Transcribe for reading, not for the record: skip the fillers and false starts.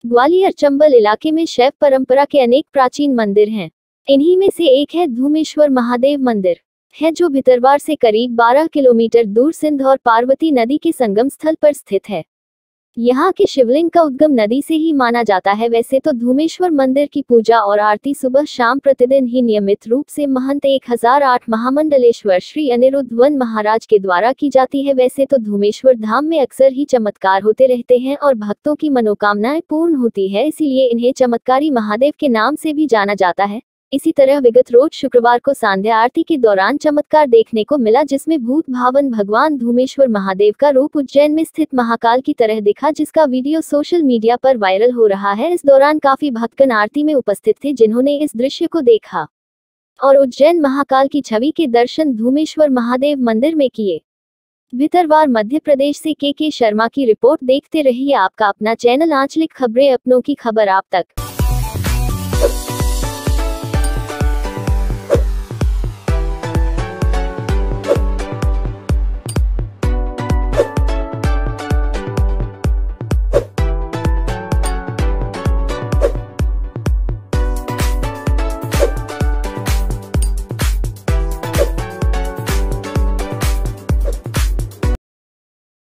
ग्वालियर चंबल इलाके में शैव परंपरा के अनेक प्राचीन मंदिर हैं। इन्हीं में से एक है धूमेश्वर महादेव मंदिर है, जो भितरवार से करीब 12 किलोमीटर दूर सिंध और पार्वती नदी के संगम स्थल पर स्थित है। यहाँ के शिवलिंग का उद्गम नदी से ही माना जाता है। वैसे तो धूमेश्वर मंदिर की पूजा और आरती सुबह शाम प्रतिदिन ही नियमित रूप से महंत 1008 महामंडलेश्वर श्री अनिरुद्ध वन महाराज के द्वारा की जाती है। वैसे तो धूमेश्वर धाम में अक्सर ही चमत्कार होते रहते हैं और भक्तों की मनोकामनाएं पूर्ण होती है, इसीलिए इन्हें चमत्कारी महादेव के नाम से भी जाना जाता है। इसी तरह विगत रोज शुक्रवार को सांध्या आरती के दौरान चमत्कार देखने को मिला, जिसमें भूत भावन भगवान धूमेश्वर महादेव का रूप उज्जैन में स्थित महाकाल की तरह दिखा, जिसका वीडियो सोशल मीडिया पर वायरल हो रहा है। इस दौरान काफी भक्तगण आरती में उपस्थित थे, जिन्होंने इस दृश्य को देखा और उज्जैन महाकाल की छवि के दर्शन धूमेश्वर महादेव मंदिर में किए। भितरवार मध्य प्रदेश से के शर्मा की रिपोर्ट। देखते रहिए आपका अपना चैनल आंचलिक खबरें, अपनों की खबर आप तक।